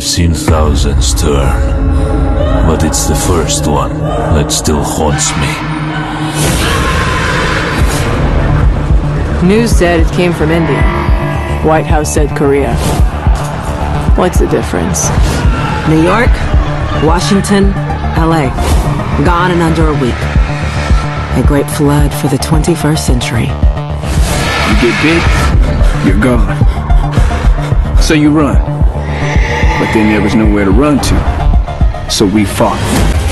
seen thousands turn, but it's the first one that still haunts me. News said it came from India. White House said Korea. What's the difference? New York, Washington, LA. Gone in under a week. A great flood for the 21st century. You get big, you're gone. So you run. But then there was nowhere to run to. So we fought.